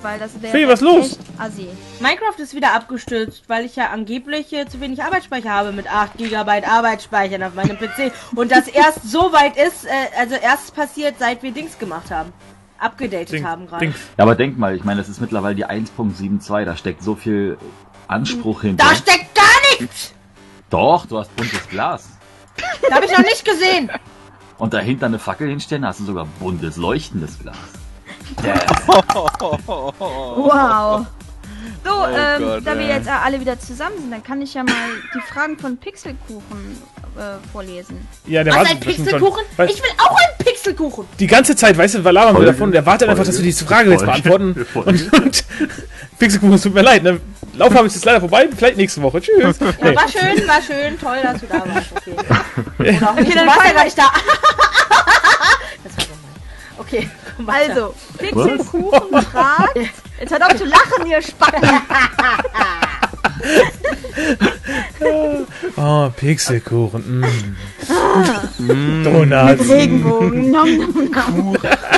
weil das wäre Fee, was los? echt assi. Minecraft ist wieder abgestürzt, weil ich ja angeblich zu wenig Arbeitsspeicher habe mit 8 GB Arbeitsspeichern auf meinem PC. Und das erst so weit ist, also erst passiert, seit wir Dings gemacht haben. Abgedatet haben gerade. Ja, aber denk mal, ich meine, das ist mittlerweile die 1.72, da steckt so viel Anspruch hinter. Da steckt gar nichts! Doch, du hast buntes Glas. Das habe ich noch nicht gesehen. Und dahinter eine Fackel hinstellen, hast du sogar buntes, leuchtendes Glas. Wow. So, Gott, da wir jetzt alle wieder zusammen sind, dann kann ich ja mal die Fragen von Pixelkuchen vorlesen. Ja, der Was, wartet ein bestimmt Pixelkuchen? schon. Ich will auch einen Pixelkuchen. Die ganze Zeit, weißt du, labern wir davon, der wartet einfach, dass wir diese Frage jetzt beantworten. Und Pixelkuchen, es tut mir leid, ne? Laufhaben ist jetzt leider vorbei, vielleicht nächste Woche. Tschüss. Ja, Nee. war schön, toll, dass du da warst. Okay. Oder auch nicht, Okay, du dann warst ja feiern gar nicht da. Das war gemein. Okay, komm weiter. Also, Pixelkuchen fragt. Jetzt hört auf zu lachen, ihr Spacken. Oh, Pixelkuchen. Donuts. Regenbogen. Nom, nom, nom.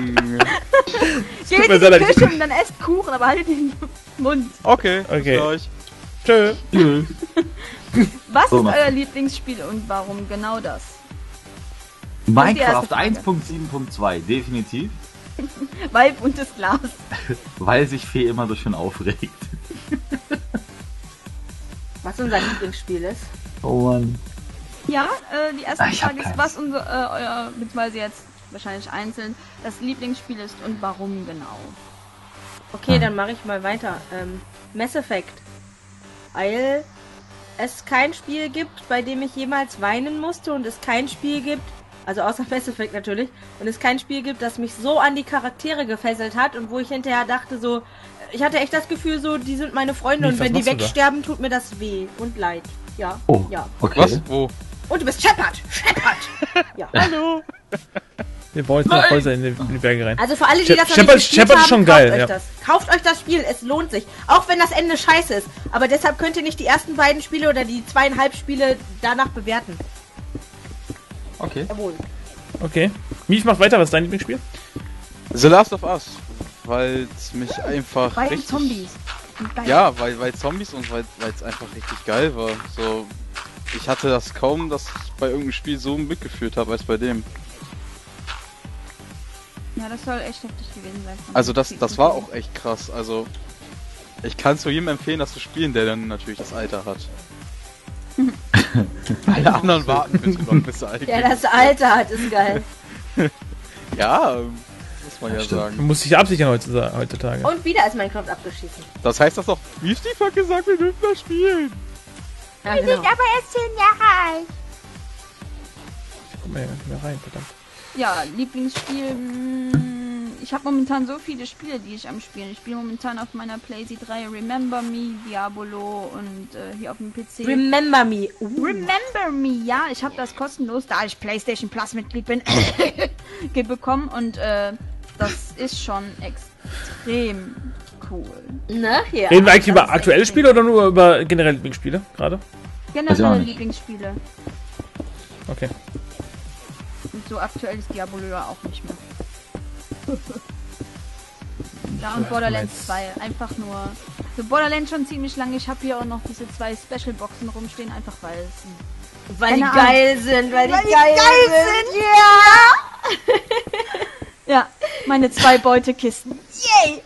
Geht mir in sehr die leid. Küche und dann esst Kuchen, aber haltet den Mund. Okay, Okay. gleich. Tschö. Was So, ist mach. euer Lieblingsspiel und warum genau das? Minecraft Frage. 1.7.2, definitiv. Weil buntes Glas. Weil sich Fee immer so schön aufregt. Was unser Lieblingsspiel ist. Oh Mann. Ja, die erste Ich hab Frage ist, keins. was euer, beziehungsweise jetzt wahrscheinlich einzeln, das Lieblingsspiel ist und warum genau. Okay, dann mache ich mal weiter. Mass Effect. Weil es kein Spiel gibt, bei dem ich jemals weinen musste und es kein Spiel gibt, also außer Mass Effect natürlich, und es kein Spiel gibt, das mich so an die Charaktere gefesselt hat und wo ich hinterher dachte so, ich hatte echt das Gefühl so, die sind meine Freunde Wie, und was wenn die machst du da? wegsterben, tut mir das weh und leid. Ja, Oh, ja. okay. Was? Wo? Und du bist Shepard! Shepard! Ja. Hallo? Wir bauen jetzt noch Häuser in die Berge rein. Also für alle, die Shep- das noch Shepard- nicht gespielt Shepard ist haben, schon kauft geil, euch ja. das. Kauft euch das Spiel, es lohnt sich. Auch wenn das Ende scheiße ist. Aber deshalb könnt ihr nicht die ersten beiden Spiele oder die 2,5 Spiele danach bewerten. Okay. Jawohl. Okay. Mief macht weiter, was ist dein Lieblingsspiel? The Last of Us. Weil es mich einfach Bei richtig... Zombies. Und geil. Ja, weil Zombies und weil es einfach richtig geil war. So, ich hatte das kaum, dass ich bei irgendeinem Spiel so mitgeführt habe als bei dem. Ja, das soll echt heftig gewesen sein. Also das war auch echt krass. Also ich kann es nur jedem empfehlen, das zu spielen, der dann natürlich das Alter hat. Alle anderen warten bitte noch, bis er alt Der wird. das Alter hat, ist geil. Ja, muss man ja stimmt. sagen. Man muss sich absichern heutzutage. Und wieder ist Minecraft abgeschissen. Das heißt das doch, wie Steve hat gesagt, wir dürfen das spielen. Ja, genau. aber erst 10 Jahre alt. Guck mal hier rein, verdammt. Ja, Lieblingsspiel. Ich habe momentan so viele Spiele, die ich am Spielen. Ich spiele momentan auf meiner PlayStation 3 Remember Me, Diabolo und hier auf dem PC. Remember Me. Remember Me, ja, ich habe das kostenlos, da ich PlayStation Plus Mitglied bin, bekommen und das ist schon extrem cool. Ne? Ja. Reden wir eigentlich über das ist aktuelle echt Spiele oder nur über generell Lieblingsspiele gerade? Weiß ich auch Generelle nicht. Lieblingsspiele. Okay. Und so aktuell ist Diabolo ja auch nicht mehr. Ja, und Borderlands 2, einfach nur. Für Borderlands schon ziemlich lange. Ich habe hier auch noch diese 2 Special-Boxen rumstehen, einfach weil es. Weil die Keine Ahnung. geil sind, weil die Weil die geil geil sind. Ja! Ja, meine 2 Beutekisten. Yay!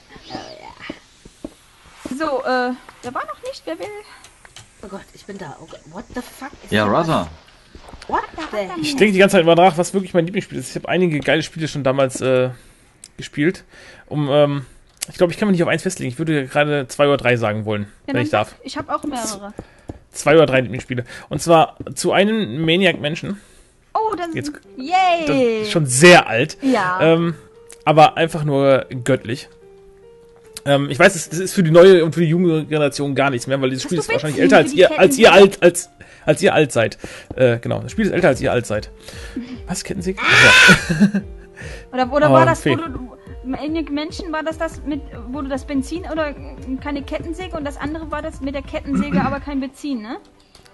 So, da war noch nicht, wer will. Oh Gott, ich bin da. Oh Gott, what the fuck? Ist Ja, da was? Raza. What the hell? Ich denke die ganze Zeit immer nach, was wirklich mein Lieblingsspiel ist. Ich habe einige geile Spiele schon damals gespielt. Ich glaube, ich kann mich nicht auf eins festlegen. Ich würde gerade 2 oder 3 sagen wollen, Ja, wenn ich darf. Ich habe auch mehrere. 2 oder 3 Lieblingsspiele. Und zwar zu einem Maniac Mansion. Oh, dann. Jetzt- Yay! Das ist schon sehr alt. Ja. Aber einfach nur göttlich. Ich weiß, das ist für die neue und für die junge Generation gar nichts mehr, weil dieses Spiel du ist wahrscheinlich Benzin älter für die als ihr Kettensäge? als ihr alt seid. Genau, das Spiel ist älter als ihr alt seid. Was, Kettensäge? Ja. Oder Oh, war das, Fee. wo du. Maniac Mansion war das mit, wo du das Benzin oder keine Kettensäge und das andere war das mit der Kettensäge, aber kein Benzin, ne?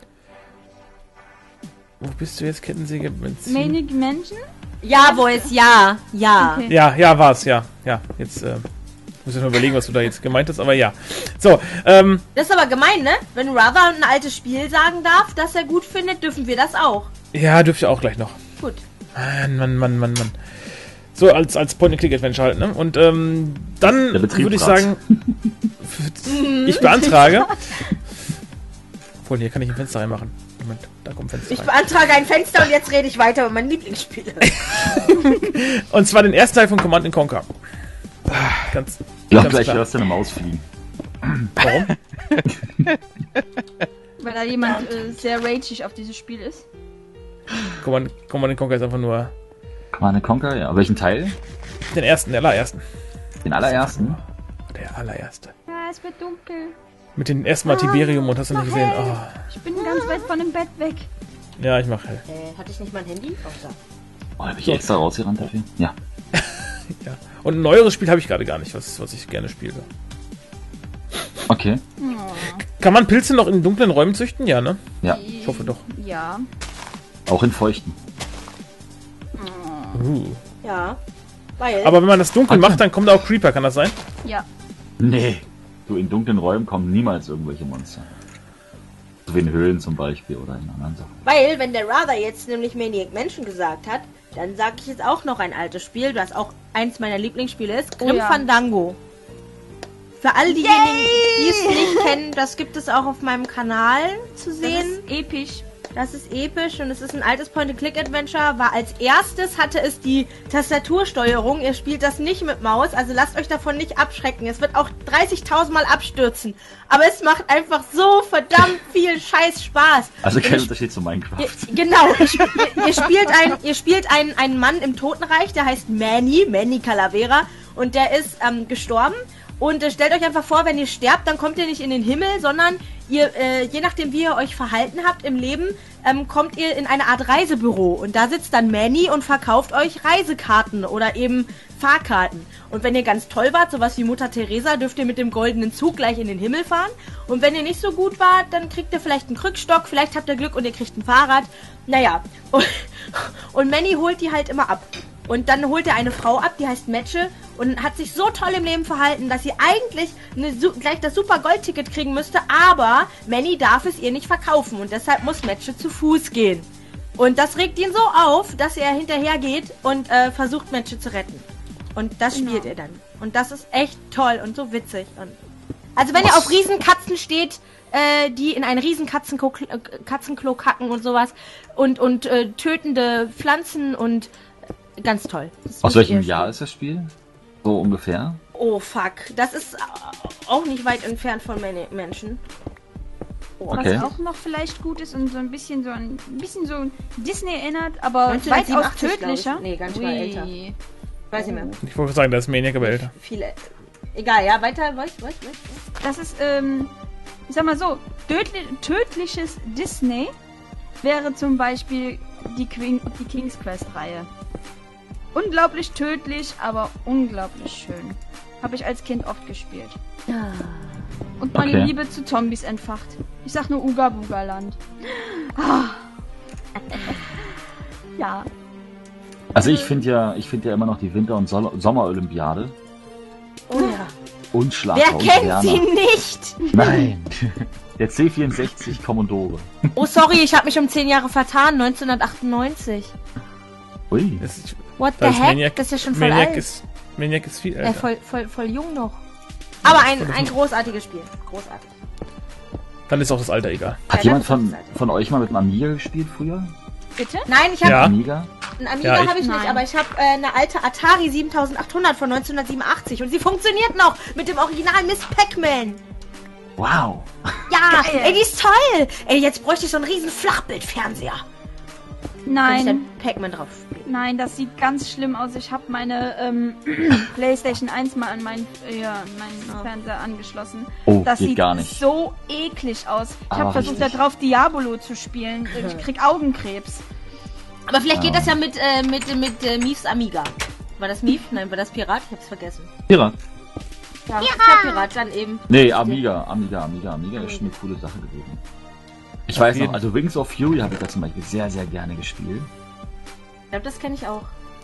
Wo bist du jetzt, Kettensäge? Benzin? Maniac Mansion? Ja, Boys, ja. Ja. Okay. Ja, war's, ja. Ja, jetzt, muss ja nur überlegen, was du da jetzt gemeint hast, aber ja. So, Das ist aber gemein, ne? Wenn Rather ein altes Spiel sagen darf, das er gut findet, dürfen wir das auch. ja, dürfte ich auch gleich noch. Gut. Mann. So, als Point-and-Click-Adventure halt, ne? Und dann Der Betrieb würde ich fragt. sagen, ich beantrage. Obwohl, hier kann ich ein Fenster reinmachen. Moment, da kommt ein Fenster Ich rein. beantrage ein Fenster und jetzt rede ich weiter über mein Lieblingsspiel. Und zwar den ersten Teil von Command & Conquer. Ganz, Ich glaube, ganz gleich klar. hörst du eine Maus fliegen. Warum? Weil da jemand sehr rageig auf dieses Spiel ist. Command & Conquer ist einfach nur Command & Conquer, ja. Welchen Teil? den allerersten. Den allerersten? Der allererste. Ja, es wird dunkel. Mit dem ersten Mal Tiberium und hast du nicht gesehen. Oh, Ich bin ganz weit von dem Bett weg. ja, ich mach hell. Hatte ich nicht mein Handy? Oh, da. Oh, hab ich extra rausgerannt dafür? Ja. Ja. Und ein neueres Spiel habe ich gerade gar nicht, was ich gerne spiele. Okay. Kann man Pilze noch in dunklen Räumen züchten? Ja, ne? Ja. Ich hoffe doch. Ja. Auch in feuchten. Ja. Weil. Aber wenn man das dunkel Okay. macht, dann kommen da auch Creeper, kann das sein? Ja. Nee. Du, in dunklen Räumen kommen niemals irgendwelche Monster. So wie in Höhlen zum Beispiel oder in anderen Sachen. Weil, wenn der Rather jetzt nämlich Maniac Mansion gesagt hat, dann sage ich jetzt auch noch ein altes Spiel, das auch eins meiner Lieblingsspiele ist. Grim ja. Fandango. Für all diejenigen, die es nicht kennen, das gibt es auch auf meinem Kanal zu Das sehen. ist episch. Das ist episch und es ist ein altes Point-and-Click-Adventure. War als erstes hatte es die Tastatursteuerung. Ihr spielt das nicht mit Maus, also lasst euch davon nicht abschrecken. Es wird auch 30.000 Mal abstürzen. Aber es macht einfach so verdammt viel Scheiß Spaß. Also kein Und Unterschied zu Minecraft. Genau, ihr spielt einen Mann im Totenreich, der heißt Manny Calavera und der ist gestorben. Und stellt euch einfach vor, wenn ihr sterbt, dann kommt ihr nicht in den Himmel, sondern ihr, je nachdem wie ihr euch verhalten habt im Leben, kommt ihr in eine Art Reisebüro. Und da sitzt dann Manny und verkauft euch Reisekarten oder eben Fahrkarten. Und wenn ihr ganz toll wart, sowas wie Mutter Teresa, dürft ihr mit dem goldenen Zug gleich in den Himmel fahren. Und wenn ihr nicht so gut wart, dann kriegt ihr vielleicht einen Krückstock, vielleicht habt ihr Glück und ihr kriegt ein Fahrrad. Naja, und Manny holt die halt immer ab. Und dann holt er eine Frau ab, die heißt Metsche und hat sich so toll im Leben verhalten, dass sie eigentlich gleich das super Goldticket kriegen müsste, aber Manny darf es ihr nicht verkaufen und deshalb muss Metsche zu Fuß gehen. Und das regt ihn so auf, dass er hinterher geht und versucht Metsche zu retten. Und das spielt er dann. Und das ist echt toll und so witzig. Und also wenn ihr auf Riesenkatzen steht, die in ein Katzenklo kacken und sowas und tötende Pflanzen und ganz toll. Das Aus müsst ihr welchem spielen. Jahr ist das Spiel? So ungefähr? Oh fuck, das ist auch nicht weit entfernt von Menschen. Okay. Was auch noch vielleicht gut ist und so ein bisschen so Disney erinnert, aber weitaus 1987, tödlicher. glaub ich. Nee, ganz mal älter. Weiß nicht mehr. Ich wollte sagen, da ist Maniac aber älter. Viele. Egal, ja, weiter, was? Das ist, ich sag mal so, tödliches Disney wäre zum Beispiel die King's Quest-Reihe. Unglaublich tödlich, aber unglaublich schön. Habe ich als Kind oft gespielt. Und meine Okay. Liebe zu Zombies entfacht. Ich sag nur Uga Buga Land. Ah. Ja. Also ich finde ja immer noch die Winter- und Sommerolympiade Oh ja. unschlagbar. Wer und kennt Werner. sie nicht? Nein. Der C64 Commodore. Oh, sorry, ich habe mich um 10 Jahre vertan. 1998. Ui. Das ist, What the da ist heck? Maniac, Das ist ja schon voll Maniac alt. ist viel älter. Voll jung noch. Aber ein großartiges Spiel. Großartig. Dann ist auch das Alter egal. Hat Ja, jemand das ist von euch mal mit einem Amiga gespielt früher? Bitte? Nein, ich habe Ja. Amiga? einen Amiga Ja, ich- habe ich nicht, Nein. aber ich habe eine alte Atari 7800 von 1987 und sie funktioniert noch mit dem Original Miss Pac-Man. Wow. Ja, Geil. ey, die ist toll. Ey, jetzt bräuchte ich so einen riesen Flachbildfernseher. Kann ich Nein. dann Pac-Man drauf spielen. Nein, das sieht ganz schlimm aus. Ich habe meine PlayStation 1 mal an meinen Fernseher angeschlossen. Oh, Das geht sieht gar nicht. so eklig aus. Ich Aber habe versucht, da richtig. drauf Diabolo zu spielen. Ich krieg Augenkrebs. Aber vielleicht geht das ja mit Miefs Amiga. War das Mief? Nein, war das Pirat? Ich hab's vergessen. Pirat. Ja, ich hab Pirat dann eben. Nee, Amiga ist schon eine coole Sache gewesen. Ich weiß jeden noch, also Wings of Fury habe ich da zum Beispiel sehr, sehr gerne gespielt. Ich glaube, das kenne ich auch.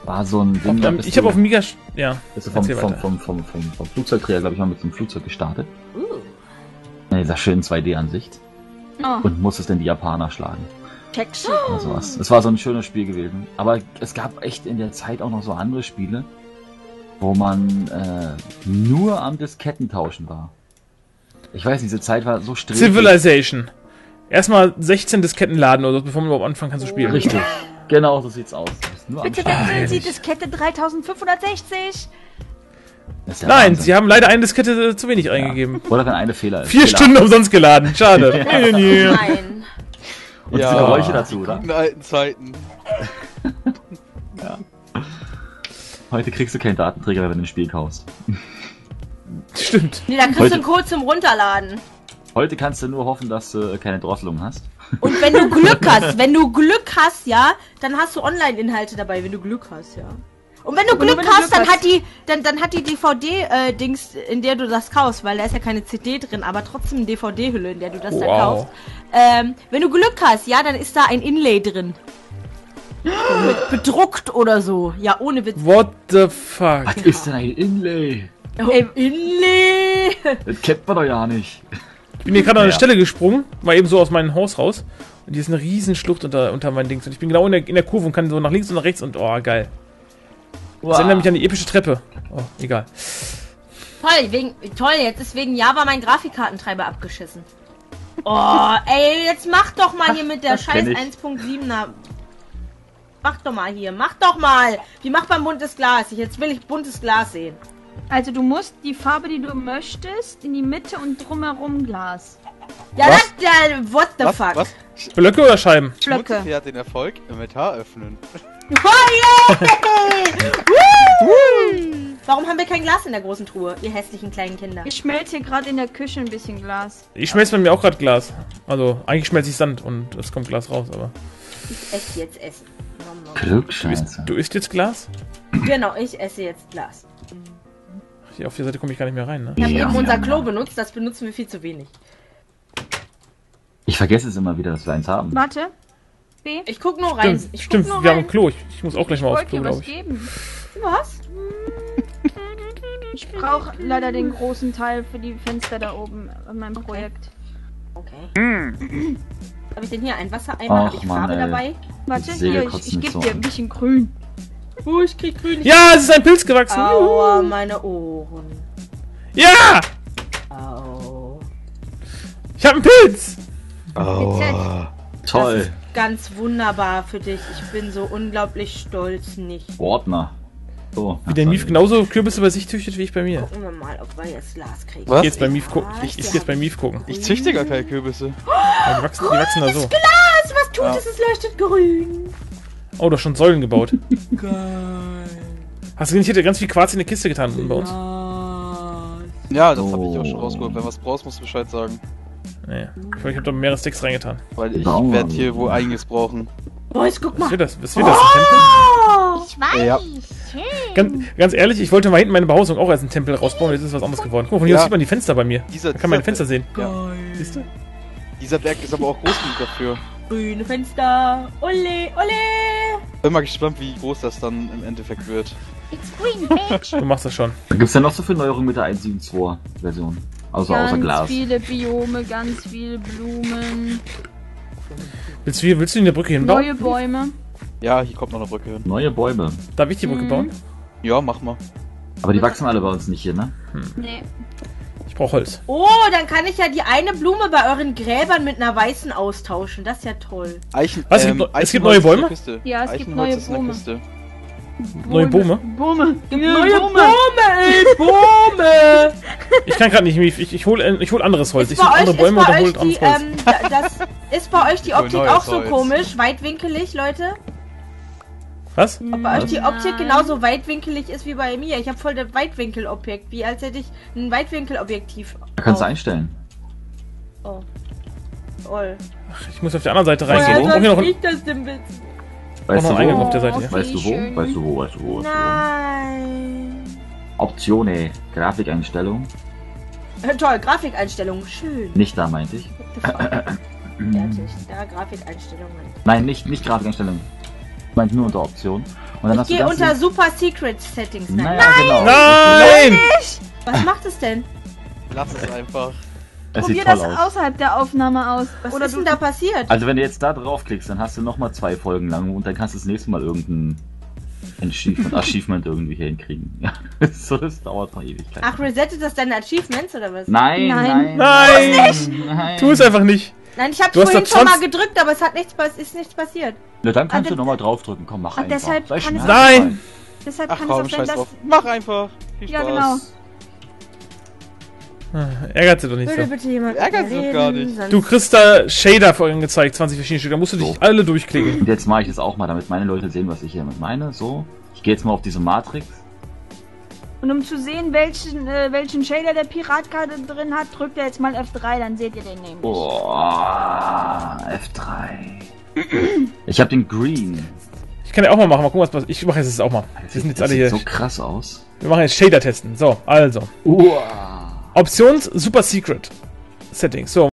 War so ein Ding, da bist Ich habe du- auf dem Mega... Ja, bist du erzähl weiter. vom Flugzeugträger, glaube ich, mal mit so einem Flugzeug gestartet. In dieser schönen 2D-Ansicht. Oh, Und musstest dann die Japaner schlagen. Texas. Oder sowas. Es war so ein schönes Spiel gewesen. Aber es gab echt in der Zeit auch noch so andere Spiele, wo man nur am Diskettentauschen war. Ich weiß, diese Zeit war so sträflich. Civilization. Erstmal 16 Disketten laden oder so, bevor man überhaupt anfangen kann zu spielen. Richtig. Genau so sieht's aus. Du bist nur am bitte Start. wechseln Sie Diskette 3560. Das ist ja Nein, Wahnsinn. sie haben leider eine Diskette zu wenig eingegeben. Oder wenn eine Fehler ist. 4 Stunden umsonst geladen. Schade. Nein. Und diese Geräusche dazu, oder? In alten Zeiten. Heute kriegst du keinen Datenträger mehr, wenn du ein Spiel kaufst. Stimmt. Nee, da kriegst Heute- du einen Code zum Runterladen. Heute kannst du nur hoffen, dass du keine Drosselung hast. Und wenn du Glück hast, ja, dann hast du Online-Inhalte dabei, wenn du Glück hast, ja. Und wenn du Glück wenn du hast, Glück dann hat die, dann hat die DVD-Dings, in der du das kaufst, weil da ist ja keine CD drin, aber trotzdem eine DVD-Hülle, in der du das dann Wow. kaufst. Wenn du Glück hast, ja, dann ist da ein Inlay drin. Mit bedruckt oder so. Ja, ohne Witz. What the fuck? Was ist denn ein Inlay? Inlay! Das kennt man doch ja nicht. Ich bin hier gerade an eine Ja. Stelle gesprungen, mal eben so aus meinem Haus raus. Und hier ist eine riesen Schlucht unter meinen Dings. Und ich bin genau in der Kurve und kann so nach links und nach rechts und oh, geil. Das erinnert mich an die epische Treppe. Oh, egal. Toll, jetzt ist wegen Java mein Grafikkartentreiber abgeschissen. Oh, ey, jetzt mach doch mal hier mit der Das scheiß kenn ich. 1.7er. Mach doch mal hier, mach doch mal. Wie macht man buntes Glas? Jetzt will ich buntes Glas sehen. Also du musst die Farbe, die du möchtest, in die Mitte und drumherum Glas. Ja, Was? what the fuck? Was? Blöcke oder Scheiben? Blöcke. Schmutzi hat den Erfolg im Etat öffnen. Oh, yeah! Woo! Warum haben wir kein Glas in der großen Truhe, ihr hässlichen kleinen Kinder? Ich schmelze hier gerade in der Küche ein bisschen Glas. Ich schmelze bei mir auch gerade Glas. Also, eigentlich schmelze ich Sand und es kommt Glas raus, aber. Ich esse jetzt Essen. Nom, nom. Glückscheiße. Du isst jetzt Glas? Genau, ich esse jetzt Glas. Hier auf die Seite komme ich gar nicht mehr rein, ne? Ich habe Ja, eben unser ja, Klo ja. benutzt, das benutzen wir viel zu wenig. Ich vergesse es immer wieder, dass wir eins haben. Warte. B. Ich guck nur rein. Stimmt, Ich stimmt, guck nur wir haben rein. ein Klo. Ich muss auch gleich mal aufs Wollte Klo, dir glaube was ich. geben. Was? Ich brauche leider den großen Teil für die Fenster da oben an meinem Projekt. Okay. Habe ich denn hier ein Wassereimer? Habe ich Mann, Farbe ey. dabei? Warte, Segel hier, kotzt ich mich gebe so dir an. ein bisschen grün. Oh, ich krieg grün. Ja, es ist ein Pilz gewachsen. Aua, meine Ohren. Ja! Au. Ich habe einen Pilz! Toll. Ganz wunderbar für dich. Ich bin so unglaublich stolz, nicht? Ordner. So. Wie der Mief genauso Kürbisse bei sich züchtet wie ich bei mir. Gucken wir mal, ob wir jetzt Glas kriegen. Was? Ich geh jetzt bei Mief gucken. Ich Ja. geh jetzt bei Mief gucken. Ich züchte gar keine Kürbisse. Ja, die wachsen da so. Glas, was tut es? Es leuchtet grün. Oh, du hast schon Säulen gebaut. Hast du nicht, ich hätte ganz viel Quarz in der Kiste getan bei uns? Ja, das habe ich auch schon rausgeholt. Wenn was brauchst, musst du Bescheid sagen. Naja. Ich hab da mehrere Sticks reingetan. Weil ich Baum. werde hier wohl einiges brauchen. Boys, guck Was mal. wird das? Was wird das? Ein Tempel? Oh, Ich weiß. Ja. Ganz ehrlich, ich wollte mal hinten meine Behausung auch als ein Tempel rausbauen, jetzt ist was anderes geworden. Guck mal, von hier Ja. aus sieht man die Fenster bei mir. Dieser- Da kann man die dieser- Fenster sehen. Ja. Siehst du? Dieser Berg ist aber auch groß genug dafür. grüne Fenster. Ole, ole. Bin mal gespannt, wie groß das dann im Endeffekt wird. It's green, bitch. Du machst das schon. Da gibt's ja noch so viele Neuerungen mit der 1.7.2 Version. Also außer Ganz Glas. viele Biome, ganz viele Blumen, Willst du in der Brücke hinbauen? neue Bäume. Ja, hier kommt noch eine Brücke hin. Neue Bäume. Darf ich die Brücke bauen? Ja, mach mal. Aber die wachsen alle bei uns nicht hier, ne? Nee. Ich brauche Holz. Oh, dann kann ich ja die eine Blume bei euren Gräbern mit einer weißen austauschen. Das ist ja toll. Eichen, Was, es gibt Eichenholz neue ist in der Bäume? Kiste. Ja, es gibt Eichenholz neue ist in der Bäume. Kiste. Neue Bäume? Bäume. Gibt Neue Blume, ey, Blume. Ich kann gerade nicht, Mief. Ich hol anderes Holz. Ich Ist suche bei andere euch, Bäume und ist bei dann hol euch anderes die, Holz. das ist bei euch die Optik neues auch so Holz. komisch, weitwinkelig, Leute? Was? Ob bei euch die Optik Nein. genauso weitwinkelig ist wie bei mir? Ich habe voll das Weitwinkelobjekt, wie als hätte ich ein Weitwinkelobjektiv. Da kannst du auf. einstellen. Oh. Toll. Ich muss auf der anderen Seite Woher reingehen. soll Hier noch ich das denn wissen? Weißt noch du einen Eingang wo? auf der Seite. Okay, Weißt du wo? schön. Weißt du wo? Weißt du wo? Weißt du wo? Nein. Optionen. Grafikeinstellung. Toll, Grafikeinstellungen, schön. Nicht da, meinte ich. Fertig, da Grafikeinstellungen. Nein, nicht Grafikeinstellung. Ich meine nur unter Option. Und dann Ich hast du gehe ganz unter Super Secret Settings. Nein. Naja, genau. Nein! Was macht es denn? Lass es einfach. Es Probier sieht toll das aus. außerhalb der Aufnahme aus. Was Oder ist denn da passiert? Also wenn du jetzt da draufklickst, dann hast du nochmal 2 Folgen lang und dann kannst du das nächste Mal irgendein Achievement irgendwie hier hinkriegen. Ja, so, das dauert noch Ewigkeit. Ach, resettet das deine Achievements oder was? Nein, Nein. nein. Tu es einfach nicht. Nein, ich habe Du hast vorhin doch schon mal sonst- gedrückt, aber es hat ist nichts passiert. Na, dann kannst du Ah, nochmal draufdrücken. Komm, mach ah, einfach. deshalb Sei kann es- schmerzfrei. Nein. deshalb Ach kann komm, es auch sein, scheiß dass... drauf. Mach einfach. Viel Ja, Spaß. genau. Ärgert sie doch nicht Würde so. bitte jemand Ärgert sie doch gar nicht. sonst- Du kriegst da Shader vorhin gezeigt, 20 verschiedene Stück. Da musst du dich alle durchklicken. Und jetzt mache ich das auch mal, damit meine Leute sehen, was ich hiermit meine. So, ich gehe jetzt mal auf diese Matrix. Und um zu sehen, welchen Shader der Pirat gerade drin hat, drückt er jetzt mal F3, dann seht ihr den nämlich. Boah, F3. Ich habe den Green. Ich kann ja auch mal machen. Mal gucken, was passiert. Ich mache jetzt auch mal. Das Wir sind jetzt das alle hier. sieht so krass aus. Wir machen jetzt Shader testen. So, also. Uah. Options Super Secret Settings. So.